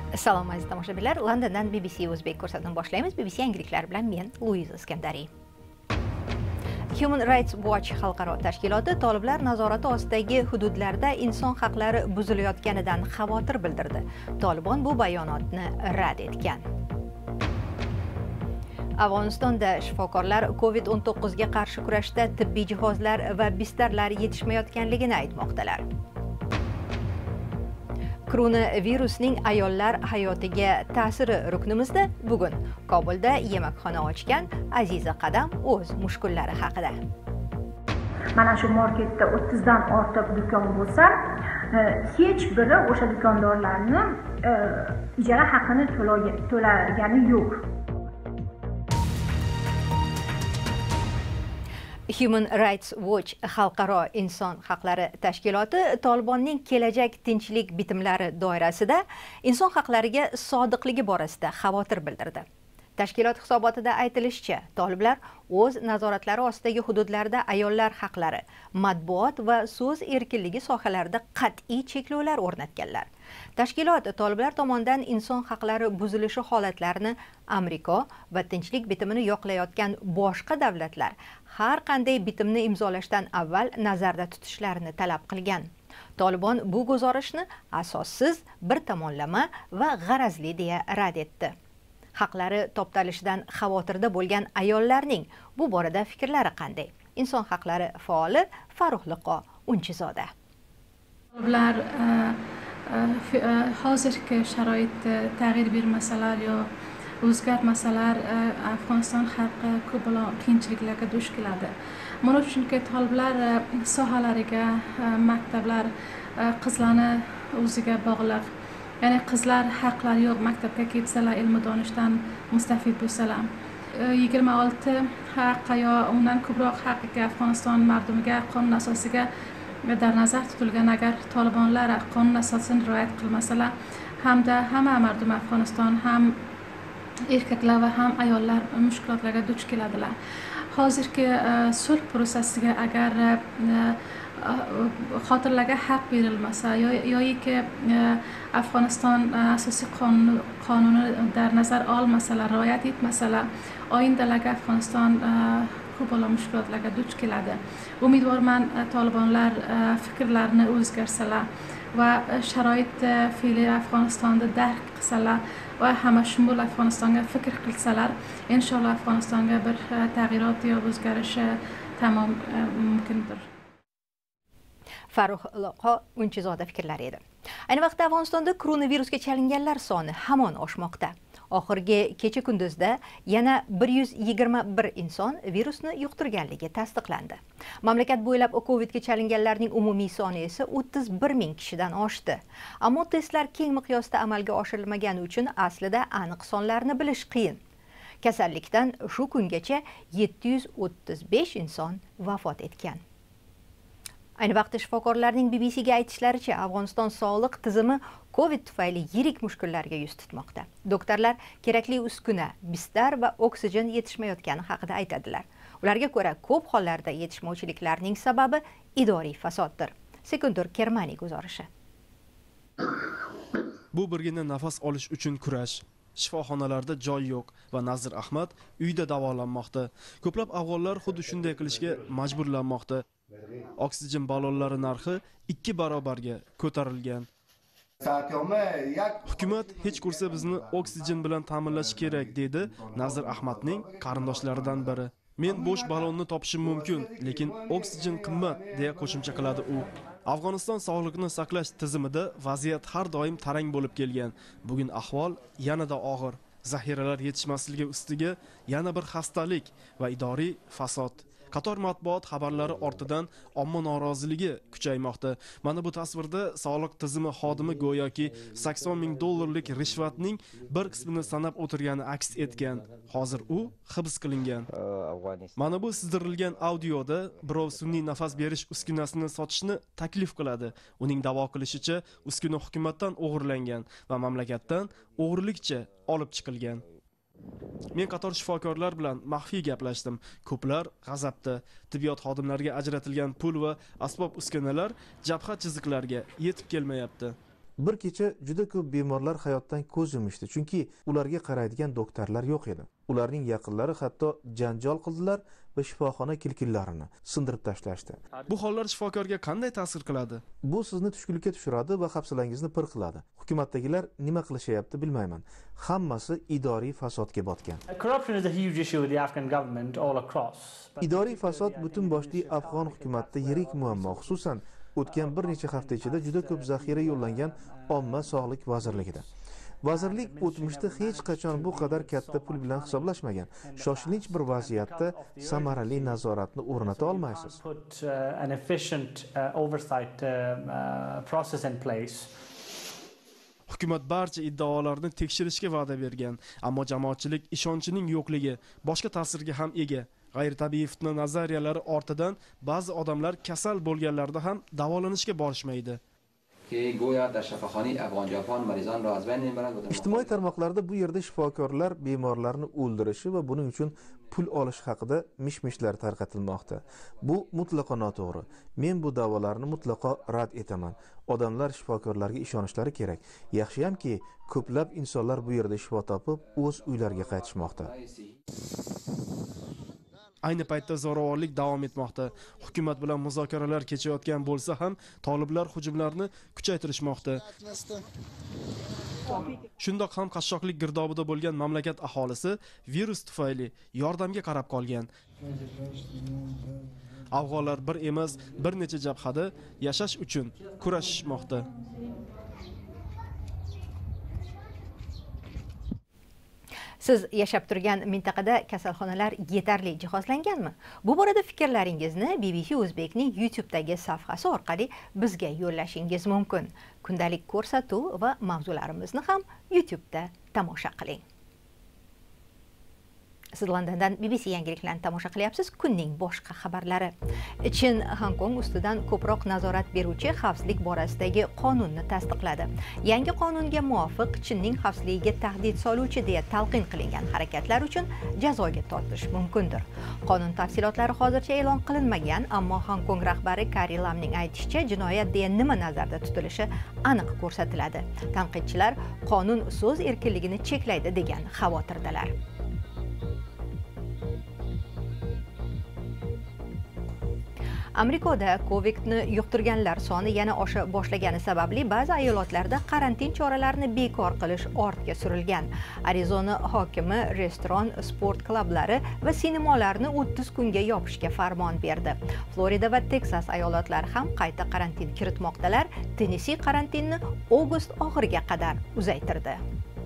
Salom aziz tomoshabinlar, Londondan BBC O'zbek ko'rsatuvini boshlaymiz. BBC yangiliklar bilan men Luiza Iskandariy. Human Rights Watch xalqaro tashkiloti toliblar nazorati ostidagi hududlarda inson haqlari buzilayotganidan xavotir bildirdi. Tolibon bu bayonotni rad etgan. Afg'onistonda shifokorlar COVID-19 ga qarshi kurashda tibbiy jihozlar va bistarlar yetishmayotganligini aytmoqdalar. Koronavirusning ayollar hayotiga ta'siri ruknimizda bugun Kobulda yemakxona ochgan Aziza Qadam o'z mushkullari haqida. Mana shu marketda 30 dan ortiq do'kon bo'lsa, hech biri o'sha do'kondorlarni ijara haqini to'lagani yo'q. Human Rights Watch xalqaro inson haqlari tashkiloti Tolibonning kelajak tinchlik bitimlari doirasida inson haqlariga sodiqligi borasida xavotir bildirdi. Tashkilot hisobotida aytilishicha, toliblar o'z nazoratlari ostidagi hududlarda ayollar haqlari, matbuot va so'z erkinligi sohalarida qat'iy cheklovlar o'rnatganlar. Tashkilot toliblar tomonidan inson haqlari buzilishi holatlarini Amerika va tinchlik bitimini yoqlayotgan boshqa davlatlar har qanday bitimni imzolashdan avval nazarda tutishlarini talab qilgan. Tolibon bu guzarishni asossiz, bir tomonlama va g'arazli deya rad etdi. Haqlari toptalishidan xavotirda bo'lgan ayollarning bu borada fikrlari qanday? Inson haqlari faoli Farruhliqo Unchizoda. Ular hozirgi sharoitda tag'yir bermasalar yo o'zgarmasalar, Afg'oniston xalqi ko'p qiyinchiliklarga duch keladi. Mana chunki toliblar sohalariga, maktablar qizlarni o'ziga bog'liq. Ya'ni qizlar haqlari yo'q, maktabga ketsalar, ilm donishdan mustafid bo'lsalar. 26 haq yo undan ko'proq haqiga Afg'oniston mardumiga qonun asosiga dar nazar tutilgan. Agar tolibonlar qonun asosini rioya qilmasalar, hamda hamma mardum Afg'oniston ham erkaklar va ham ayollar mushkulotlarga duch keladilar. Hozirgi sulh prosesiga agar xotirlarga haq berilmasa yoki Afg'oniston asosiy qonuni dar nazar olmasalar, rioya etmasalar, oyndalarga Afg'oniston ko'p mushkulotlarga duch keladi. Umidvorman tolibonlar fikrlarini o'zgarsalar va sharoit fe'li Afg'onistonda dark qilsalar va hamma shimul Afg'onistonga fikr qilsalar, inshaalloh Afg'onistonga bir tag'yirot yo o'zgarishi tamom mumkindir. Farruhliqo Unchizoda fikrlari edi. Ayni vaqtda Afg'onistonda koronavirusga chalinganlar soni hamon oshmoqda. Oxirgi kecha kunduzda yana 121 inson virusni yuqtirganligi tasdiqlandi. Mamlakat bo'ylab COVID-ga chalinganlarning umumiy soni esa 31 ming kishidan oshdi. Ammo testlar keng miqyosda amalga oshirilmagani uchun aslida aniq sonlarni bilish qiyin. Kasallikdan shu kungacha 735 inson vafot etgan. Ayni vaqtda shifokorlarning BBCga aytishlaricha, Afg'oniston sog'liq tizimi COVID tufayli yirik mushkullarga yuz tutmoqda. Doktorlar kerakli uskuna, bistar va oksigen yetishmayotgani haqida aytadilar. Ularga ko'ra, ko'p hollarda yetishmovchiliklarning sababi idoriy fasoddir. Sekundur Kermani guzarishi. Bu birgina nafas olish uchun kurash. Shifoxonalarda joy yo'q va Nazir Ahmad uyda davolanmoqda. Ko'plab afg'onlar xuddi shunday qilishga majburlanmoqda. Oksigen ballonlari narxi 2 barobarga ko'tarilgan. Hukumat hech kursa bizni oksigen bilan ta'minlash kerak, dedi Nazir Ahmadning qarindoshlaridan biri. Men bo'sh ballonni topishim mumkin, lekin oksigen qimmat, deya qo'shimcha qiladi u. Afg'oniston sog'liqni saqlash tizimida vaziyat har doim tarang bo'lib kelgan. Bugun ahvol yanada og'ir. Zaxiralar yetishmasligi ustiga yana bir xastalik va idoriy fasod. Qator matbuot xabarlari ortidan omma noroziligi kuchaymoqda. Mana bu tasvirda sog'liq tizimi xodimi go'yoki $80 ming rishvatning bir qismini sanab o'tirgani aks etgan. Hozir u hibs qilingan. Mana bu sizdirilgan audioda birov sun'iy nafas berish uskunasini sotishni taklif qiladi. Uning da'vo qilishicha, uskuna hukumatdan o'g'irlangan va mamlakatdan o'g'rilikcha olib chiqilgan. Men qator shifokorlar bilan maxfiy gaplashdim. Ko'plar g'azabda. Tibbiyot xodimlariga ajratilgan pul va asbob uskunalar jabha chiziqlariga yetib kelmayapti. Bir kecha juda ko'p bemorlar hayotdan ko'z yumishdi, chunki ularga qaraydigan doktorlar yo'q edi. Ularning yaqinlari hatto janjal qildilar va shifoxona kilkillarini sindirib tashlashdi. Bu hollar shifokorga qanday ta'sir qiladi? Bu sizni tushkunlikka tushiradi va hafsalangizni pir qiladi. Hukumatdagilar nima qilishyapti bilmayman. Hammasi idoriy fasodga botgan. Idoriy fasod butun boshli afg'on hukumatida yirik muammo, xususan o'tgan bir necha hafta ichida juda ko'p zaxira yo'llangan omma sog'liq vazirligida. Vazirlik o'tmishda hech qachon bu qadar katta pul bilan hisoblashmagan. Shoshilinch bir vaziyatda samarali nazoratni o'rnata olmaysiz. Hukumat barcha iddaolarni tekshirishga va'da bergan, ammo jamoatchilik ishonchining yo'qligi boshqa ta'sirga ham ega. G'ayritabiiy fitna nazariyalari ortidan ba'zi odamlar kasal bo'lganlarda ham davolanishga borishmaydi. Ijtimoiy tarmoqlarda bu yerda shifokorlar bemorlarni o'ldirishi va buning uchun pul olish haqida mish-mishlar tarqatilmoqda. Bu mutlaqo noto'g'ri. Men bu da'volarni mutlaqo rad etaman. Odamlar shifokorlarga ishonishlari kerak. Yaxshiyamki, ko'plab insonlar bu yerda shifo topib, o'z uylariga qaytishmoqda. Ayni paytda zo'ravonlik davom etmoqda. Hukumat bilan muzokaralar kechayotgan bo'lsa ham, toliblar hujumlarni kuchaytirishmoqda. Shundoq ham qashshoqlik girdobida bo'lgan mamlakat aholisi virus tufayli yordamga qarab qolgan. Afg'onlar bir emas, bir necha jabhada yashash uchun kurashishmoqda. Siz yashab turgan mintaqada kasalxonalar yetarli jihozlanganmi? Bu borada fikrlaringizni BBC O'zbekning YouTube'dagi safhasi orqali bizga yo'llashingiz mumkin. Kundalik ko'rsatuv va mavzularimizni ham YouTube'da tomosha qiling. Siz Londondan BBC yangiliklarni tomosha qilyapsiz. Kunning boshqa xabarlari. Chin Hong Kong ustidan ko'proq nazorat beruvchi xavfsizlik borasidagi qonunni tasdiqladi. Yangi qonunga muvofiq Chinning xavfsizligiga tahdid soluvchi deya talqin qilingan harakatlar uchun jazoga tortish mumkindir. Qonun tafsilotlari hozircha e'lon qilinmagan, ammo Hong Kong rahbari Carrie Lamning aytishicha, jinoyat deya nima nazarda tutilishi aniq ko'rsatiladi. Tanqidchilar qonun so'z erkinligini cheklaydi degan xavotirdalar. Amerikada Covidni yuqtirganlar soni yana osha boshlagani sababli ba'zi ayolotlarda karantin choralarini bekor qilish ortga surilgan. Arizona hokimi restoran, sport klublari va sinemalarni 30 kunga yopishga farmon berdi. Florida va Teksas ayollatlari ham qayta karantin kiritmoqdalar. Tennessee karantinni avgust oxiriga qadar uzaytirdi.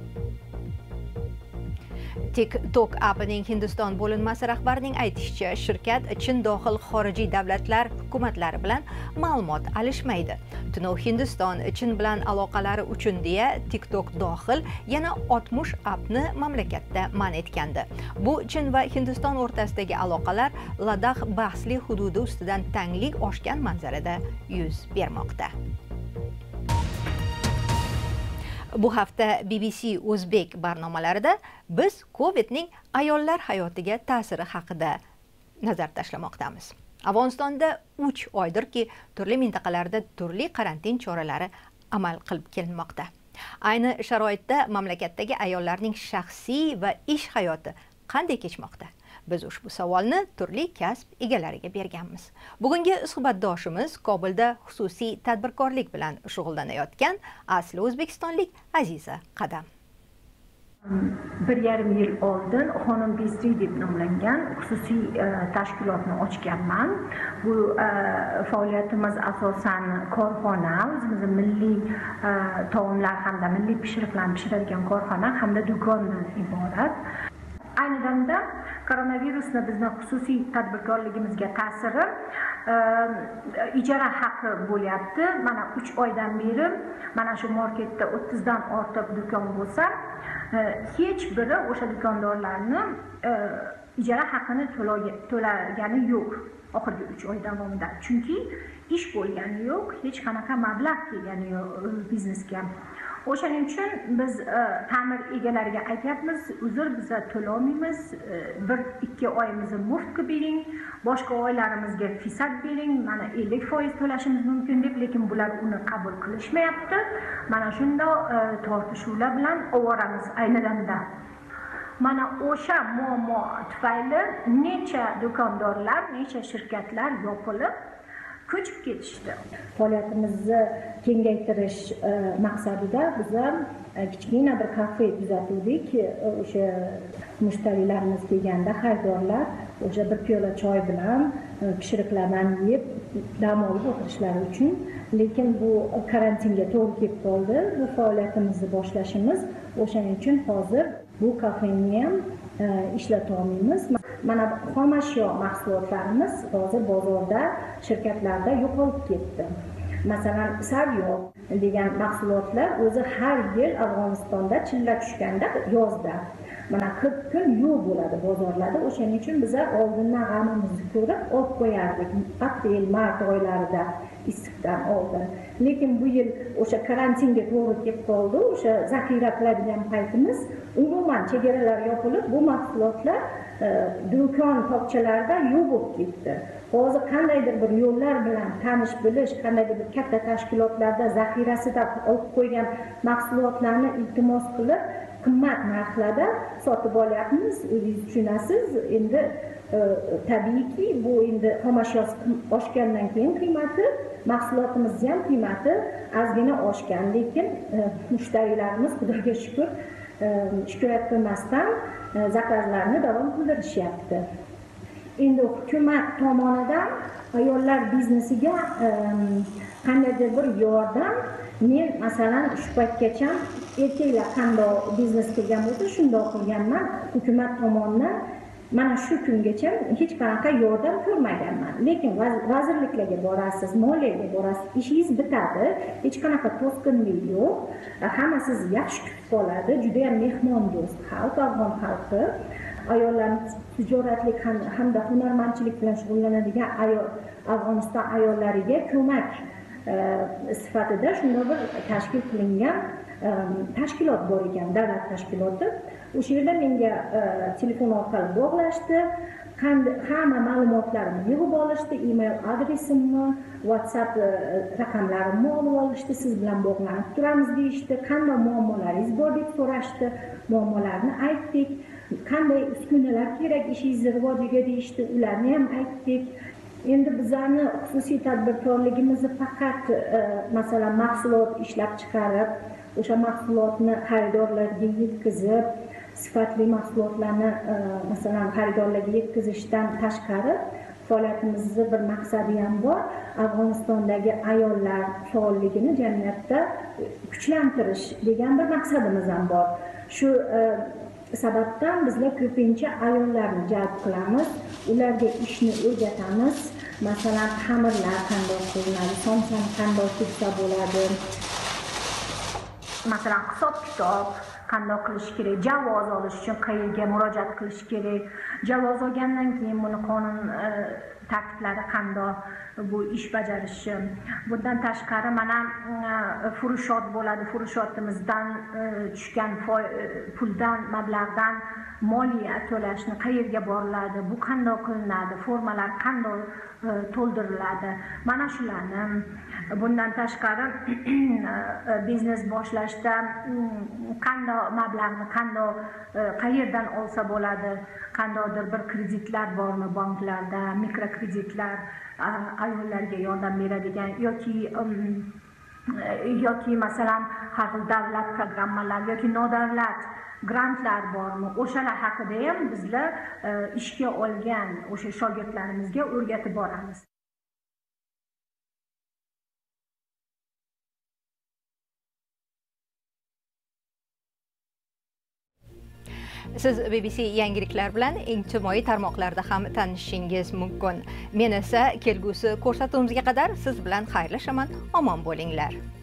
TikTok appining Hindiston bo'linmasi rahbarining aytishicha, shirkat Chin dohil xorijiy davlatlar hukumatlari bilan ma'lumot alishmaydi. Tunov Hindiston Chin bilan aloqalari uchun deya TikTok dohil yana 60 appni mamlakatda man etgandi. Bu Chin va Hindiston o'rtasidagi aloqalar Ladakh bahsli hududi ustidan tanglik oshgan manzarada yuz bermoqda. Bu hafta BBC O'zbek barnomalarida biz Covidning ayollar hayotiga ta'siri haqida nazar tashlamoqdamiz. Afg'onistonda 3 oydirki, turli mintaqalarda turli karantin choralari amal qilib kelinmoqda. Ayni sharoitda mamlakatdagi ayollarning shaxsiy va ish hayoti qanday kechmoqda? Biz ushbu savolni turli kasb egalariga berganmiz. Bugungi suhbatdoshimiz Kobulda xususiy tadbirkorlik bilan shug'ullanayotgan asli o'zbekistonlik Aziza Qadam. 1,5 yil oldin Xonim Besri deb nomlangan xususiy tashkilotni ochganman. Bu faoliyatimiz asosan korxona, o'zimizning milliy taomlar hamda milliy pishiriqlarni pishiradigan korxona hamda do'kondan iborat. Ayni damda koronavirusni bizning xususiy tadbirkorligimizga ta'siri ijara haqi bo'lyapti. Mana 3 oydan beri mana shu marketda 30 dan ortiq do'kon bo'lsa, hech biri o'sha do'kondorlarni ijara haqini to'lagani yo'q oxirgi 3 oy davomida. Chunki ish bo'lgani yo'q, hech qanaqa mablag' kelgani yo'q biznesga. O'shaning uchun biz ta'mir egalariga aytyapmiz, uzr biz to'lamaymiz, 1-2 oyimizni muftga bering, boshqa oylarimizga fisat bering, mana 50% to'lashimiz mumkin deb, lekin bular uni qabul qilishmayapti. Mana shunday tortishuvlar bilan ovoramiz ayni damda. Mana o'sha muammo tufayli necha do'kondorlar, necha shirkatlar yopilib ko'chib ketishdi. Faoliyatimizni kengaytirish maqsadida biz kichkina bir kafe tuzatdik. O'sha mushtariylarimiz kelganda xaridorlar o'sha bir piyola choy bilan pishiriqlardan yeb dam olib o'tirishlari uchun. Lekin bu karantinga to'g'ri kelib qoldi. Bu faoliyatimizni boshlashimiz o'shaning uchun hozir bu kafeni ham ishlata olmaymiz. Mana xomashyo mahsulotlarimiz hozir bozorda, shirkatlarda yo'qolib ketdi. Masalan, sariyog' degan mahsulotlar o'zi har yil Afg'onistonda chilla tushganda yozda mana 40 kun yo'q bo'ladi bozorlarda. O'shaning uchun biz oldindan g'amimizni ko'rib olib qo'yardik. Aprel, mart oylarida issiqdan oldin. Lekin bu yil o'sha karantinga to'g'ri kelib qoldi. O'sha zaxira qiladigan paytimiz umuman chegaralar yopilib, bu mahsulotlar do'kon tokchalarida yo'q bo'lib ketdi. Hozir qandaydir bir yo'llar bilan tanish bilish, qandaydir bir katta tashkilotlarda zaxirasida olib qo'ygan mahsulotlarni iltimos qilib qimmat narxlarda sotib olyapmiz. O'zingiz tushunasiz, endi tabiiyki bu endi xomashyosi oshgandan keyin qiymati, mahsulotimizni ham qiymati ozgina oshgan, lekin mushtariylarimiz xudoga shukr shikoyat qilmasdan zakazlarni davom qildirishyapti. Endi hukumat tomonidan ayollar biznesiga qandaydir bir yordam, men masalan shu paytgacha erkaklar qanday biznes qilgan bo'lsa shunday qilganman. Hukumat tomonidan mana shu kungacha hech qanaqa yordam ko'rmaganman. Lekin vazirliklarga borasiz, moliyaga borasiz, ishingiz bitadi, hech qanaqa to'sqinlik yo'q. Hamma sizni yaxshi kutib qoladi. Juda ham mehmondo'st xalq, afg'on xalqi. Ayollarimiz tijoratlik hamda hunarmandchilik bilan shug'ullanadigan Afg'oniston ayollariga ko'mak sifatida shunday bir tashkil qilingan tashkilot bor ekan, davlat tashkiloti. O'sha yerda menga telefon orqali bog'lashdi, hamma ma'lumotlarimni yig'ib olishdi, email adresimni, WhatsApp raqamlarimni olib olishdi, siz bilan bog'lanib turamiz deyishdi, qanday muammolaringiz bor deb so'rashdi, muammolarni aytdik, qanday uskunalar kerak ishingizni rivojiga deyishdi, ularni ham aytdik. Endi bizlarni xususiy tadbirkorligimizni faqat masalan mahsulot ishlab chiqarib, o'sha mahsulotni xaridorlarga yetkazib, sifatli mahsulotlarni masalan xaridorlarga yetkazishdan tashqari faoliyatimizni bir maqsadi ham bor. Afg'onistondagi ayollar faolligini jamiyatda kuchlantirish degan bir maqsadimiz ham bor. Shu sababdan bizlar ko'pincha ayollarni jalb qilamiz, ularga ishni o'rgatamiz. Masalan, xamirlar qanday qilinadi, somsani qanday qilsa bo'ladi. Masalan, hisob-kitob qanday qilish kerak, javoz olish uchun qayerga murojaat qilish kerak, javoz olgandan keyin buni qonun tartiblari qanday bu ish bajarishi. Bundan tashqari mana furushot bo'ladi, furushotimizdan tushgan puldan, mablag'dan moliya to'lashni qayerga boriladi, bu qanday qilinadi, formalar qanday to'ldiriladi. Mana shularni. Bundan tashqari biznes boshlashda qanday mablag'ni qayerdan olsa bo'ladi, qandaydir bir kreditlar bormi banklarda, mikrokreditlar ayollarga yordam beradigan yoki masalan har xil davlat programmalar yoki nodavlat grantlar bormi, o'shalar haqida ham bizlar ishga olgan o'sha shogirdlarimizga o'rgatib boramiz. Siz BBC yangiliklar bilan ijtimoiy tarmoqlarda ham tanishishingiz mumkin. Men esa kelgusi ko'rsatuvimizga qadar siz bilan xayrlashaman. Omon bo'linglar.